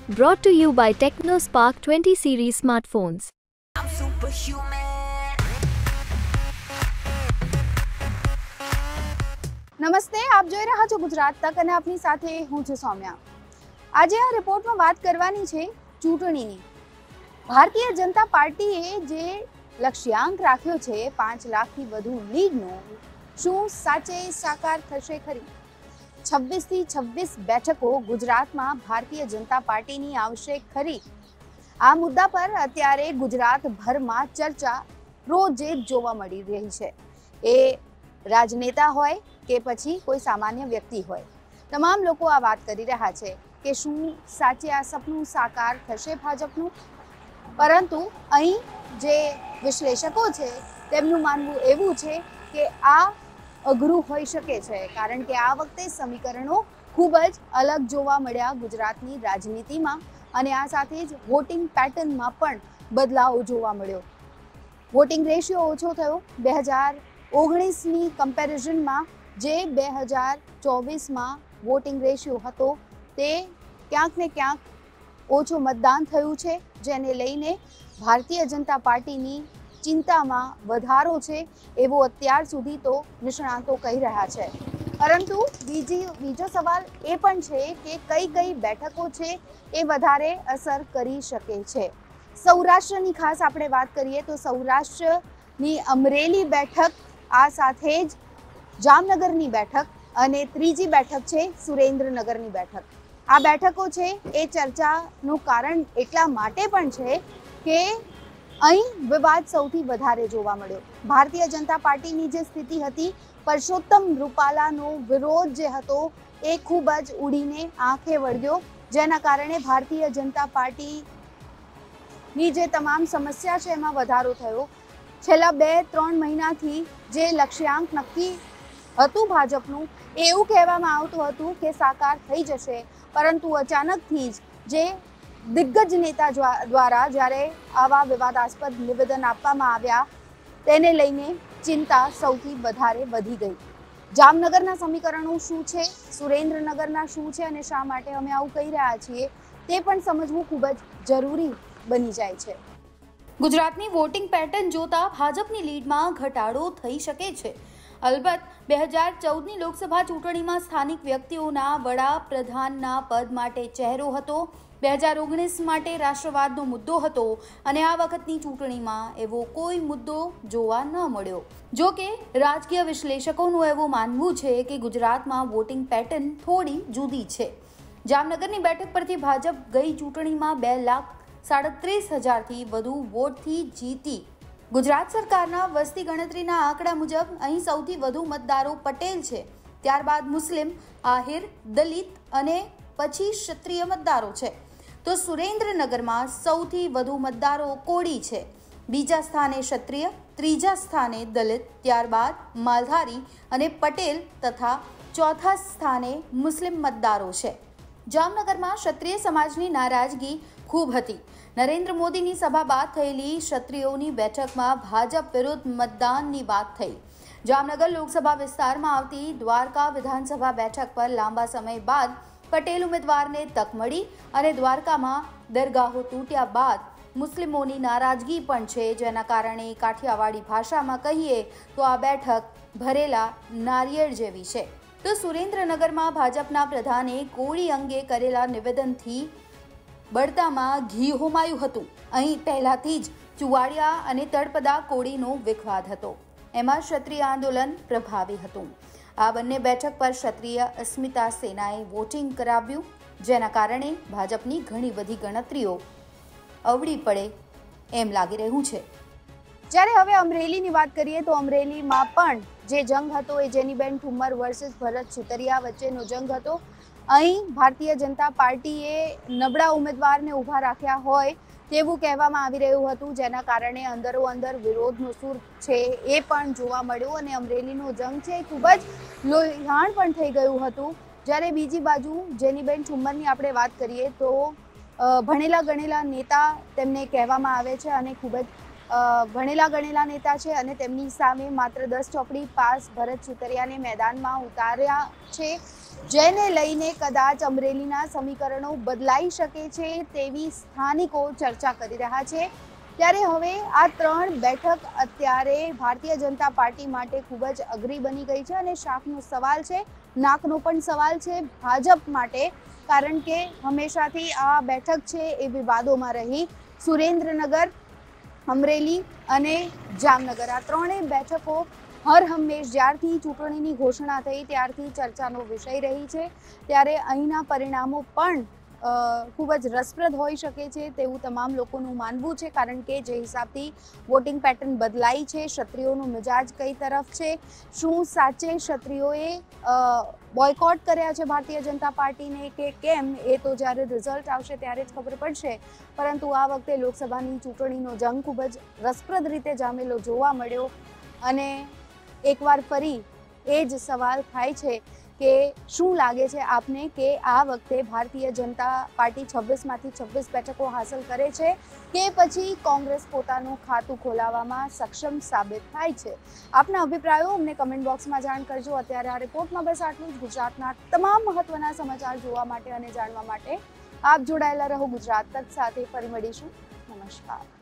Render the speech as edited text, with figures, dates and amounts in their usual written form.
Brought to you by TechnoSpark 20 series smartphones. I'm superhuman. નમસ્તે, આપ જોઈ રહ્યા છો ગુજરાત તક અને આપની સાથે હું છું સૌમ્યા. આજે આ રિપોર્ટમાં વાત કરવાની છે ચૂંટણીની. ભારતીય જનતા પાર્ટીએ જે લક્ષ્યાંક રાખ્યો છે 5 લાખથી વધુ લીડનો, શું સાચે સાકાર થશે ખરી? 26 થી 26 બેઠકો ગુજરાતમાં ભારતીય જનતા પાર્ટીની આવશે ખરી? આ મુદ્દા પર અત્યારે ગુજરાતભરમાં ચર્ચા રોજે જોવા મળી રહી છે. એ રાજનેતા હોય કે પછી કોઈ સામાન્ય વ્યક્તિ હોય, તમામ લોકો આ વાત કરી રહ્યા છે કે શું સાચે આ સપનું સાકાર થશે ભાજપનું. પરંતુ અહીં જે વિશ્લેષકો છે તેમનું માનવું એવું છે કે આ અઘરું હોઈ શકે છે, કારણ કે આ વખતે સમીકરણો ખૂબ જ અલગ જોવા મળ્યા ગુજરાતની રાજનીતિમાં, અને આ સાથે જ વોટિંગ પેટર્નમાં પણ બદલાવ જોવા મળ્યો. વોટિંગ રેશિયો ઓછો થયો 2019ની કમ્પેરિઝનમાં. જે 2024માં વોટિંગ રેશિયો હતો તે ક્યાંક ને ક્યાંક ઓછું મતદાન થયું છે, જેને લઈને ભારતીય જનતા પાર્ટીની ચિંતામાં વધારો છે એવું અત્યાર સુધી તો નિષ્ણાતો કહી રહ્યા છે. પરંતુ બીજો સવાલ એ પણ છે કે કઈ કઈ બેઠકો છે એ વધારે અસર કરી શકે છે. સૌરાષ્ટ્રની ખાસ આપણે વાત કરીએ તો સૌરાષ્ટ્રની અમરેલી બેઠક, આ સાથે જ જામનગરની બેઠક અને ત્રીજી બેઠક છે સુરેન્દ્રનગરની બેઠક. આ બેઠકો છે એ ચર્ચાનું કારણ એટલા માટે પણ છે કે અહીં વિવાદ સૌથી વધારે જોવા મળ્યો. ભારતીય જનતા પાર્ટીની જે સ્થિતિ હતી, પરસોત્તમ રૂપાલાનો વિરોધ જે હતો એ ખૂબ જ ઉડીને આંખે વળગ્યો, જેના કારણે ભારતીય જનતા પાર્ટીની જે તમામ સમસ્યા છે એમાં વધારો થયો. છેલ્લા 2-3 મહિનાથી જે લક્ષ્યાંક નક્કી હતું ભાજપનું, એવું કહેવામાં આવતું હતું કે સાકાર થઈ જશે, પરંતુ અચાનકથી જ જે દિગ્ગજ નેતા દ્વારા જ્યારે આવા વિવાદાસ્પદ નિવેદન આપવામાં આવ્યા તેને લઈને ચિંતા સૌથી વધારે વધી ગઈ. જામનગરના સમીકરણો શું છે, સુરેન્દ્રનગરના શું છે અને શા માટે અમે આવું કહી રહ્યા છીએ તે પણ સમજવું ખૂબ જ જરૂરી બની જાય છે. ગુજરાતની વોટિંગ પેટર્ન જોતા ભાજપની લીડમાં ઘટાડો થઈ શકે છે. અલબત્ત 2014ની લોકસભા ચૂંટણીમાં સ્થાનિક વ્યક્તિઓના વડાપ્રધાનના પદ માટે ચહેરો હતો, 2019 માટે રાષ્ટ્રવાદનો મુદ્દો હતો, અને આ વખતની ચૂંટણીમાં એવો કોઈ મુદ્દો જોવા ન મળ્યો. જો કે રાજકીય વિશ્લેષકોનું એવું માનવું છે કે ગુજરાતમાં વોટિંગ પેટર્ન થોડી જુદી છે. જામનગરની બેઠક પરથી ભાજપ ગઈ ચૂંટણીમાં 2,37,000થી વધુ વોટથી જીતી. ગુજરાત સરકારના વસ્તી ગણતરીના આંકડા મુજબ અહીં સૌથી વધુ મતદારો પટેલ છે, ત્યારબાદ મુસ્લિમ, આહિર, દલિત અને પછી ક્ષત્રિય મતદારો છે. તો સુરેન્દ્રનગરમાં સૌથી વધુ મતદારો કોળી છે, બીજા સ્થાને ક્ષત્રિય, ત્રીજા સ્થાને દલિત, ત્યારબાદ માલધારી અને પટેલ તથા ચોથા સ્થાને મુસ્લિમ મતદારો છે. જામનગરમાં ક્ષત્રિય સમાજની નારાજગી ખૂબ હતી. નરેન્દ્ર મોદીની સભા બાદ થયેલી ક્ષત્રિયોની બેઠકમાં ભાજપ વિરુદ્ધ મતદાનની વાત થઈ. જામનગર લોકસભા વિસ્તારમાં આવતી દ્વારકા વિધાનસભા બેઠક પર લાંબા સમય બાદ પટેલ ઉમેદવારને તક મળી, અને દ્વારકામાં દરગાહો તૂટ્યા બાદ મુસ્લિમોની નારાજગી પણ છે, જેના કારણે કાઠિયાવાડી ભાષામાં કહીએ તો આ બેઠક ભરેલા નારિયેળ જેવી છે. તો સુરેન્દ્રનગરમાં ભાજપના પ્રધાને કોળી અંગે કરેલા નિવેદનથી બળતામાં ઘી હોમાયું હતું. અહીં પહેલાથી જ ચુવાડિયા અને તળપદા કોળીનો વિખવાદ હતો, એમાં ક્ષત્રિય આંદોલન પ્રભાવી હતું. આ બંને બેઠક પર ક્ષત્રિય અસ્મિતા સેનાએ વોટિંગ કરાવ્યું, જેના કારણે ભાજપની ઘણી બધી ગણતરીઓ અવળી પડે એમ લાગી રહ્યું છે. જ્યારે હવે અમરેલીની વાત કરીએ તો અમરેલીમાં પણ જે જંગ હતો એ જેનીબેન ઠુમ્મર વર્સિસ ભરત સુતરિયા વચ્ચેનો જંગ હતો. અહીં ભારતીય જનતા પાર્ટીએ નબળા ઉમેદવારને ઊભા રાખ્યા હોય તેવું કહેવામાં આવી રહ્યું હતું, જેના કારણે અંદરો-અંદર વિરોધનો સૂર છે એ પણ જોવા મળ્યો, અને અમરેલીનો જંગ છે એ ખૂબ જ લોહીહાણ પણ થઈ ગયું હતું. જ્યારે બીજી બાજુ જેનીબેન ઠુમ્મરની આપણે વાત કરીએ તો ભણેલા ગણેલા નેતા તેમને કહેવામાં આવે છે, અને ખૂબ જ ભણેલા ગણેલા નેતા છે, અને તેમની સામે માત્ર 10 ચોપડી પાસ ભરત સુતરિયાને મેદાનમાં ઉતાર્યા છે. જેને લઈને કદાચ અમરેલીના સમીકરણો બદલાઈ શકે છે તેવી સ્થાનિકો ચર્ચા કરી રહ્યા છે। ત્યારે હવે આ 3 બેઠક અત્યારે ભારતીય જનતા પાર્ટી માટે ખૂબ જ અઘરી બની ગઈ છે અને શાકનો સવાલ છે, નાકનો પણ સવાલ છે ભાજપ માટે, કારણ કે હંમેશાથી આ બેઠક છે એ વિવાદોમાં રહી। સુરેન્દ્રનગર, અમરેલી અને જામનગર આ 3 બેઠકો હર હંમેશ જ્યારથી ચૂંટણીની ઘોષણા થઈ ત્યારથી ચર્ચાનો વિષય રહી છે। ત્યારે અહીંના પરિણામો પણ ખૂબ જ રસપ્રદ હોઈ શકે છે તેવું તમામ લોકોનું માનવું છે, કારણ કે જે હિસાબથી વોટિંગ પેટર્ન બદલાઈ છે, ક્ષત્રિયોનો મિજાજ કઈ તરફ છે, શું સાચે ક્ષત્રિયોએ બોયકોટ કર્યા છે ભારતીય જનતા પાર્ટીને કે કેમ, એ તો જ્યારે રિઝલ્ટ આવશે ત્યારે જ ખબર પડશે। પરંતુ આ વખતે લોકસભાની ચૂંટણીનો જંગ ખૂબ જ રસપ્રદ રીતે જામેલો જોવા મળ્યો અને એકવાર ફરી એ જ સવાલ થાય છે કે શું લાગે છે આપને કે આ વખતે ભારતીય જનતા પાર્ટી 26માંથી 26 બેઠકો હાંસલ કરે છે કે પછી કોંગ્રેસ પોતાનું ખાતું ખોલાવવામાં સક્ષમ સાબિત થાય છે? આપના અભિપ્રાયો અમને કમેન્ટ બોક્સમાં જાણ કરજો। અત્યારે આ રિપોર્ટમાં બસ આટલું જ। ગુજરાતના તમામ મહત્વના સમાચાર જોવા માટે અને જાણવા માટે આપ જોડાયેલા રહો ગુજરાત તક સાથે। ફરી મળીશું। નમસ્કાર।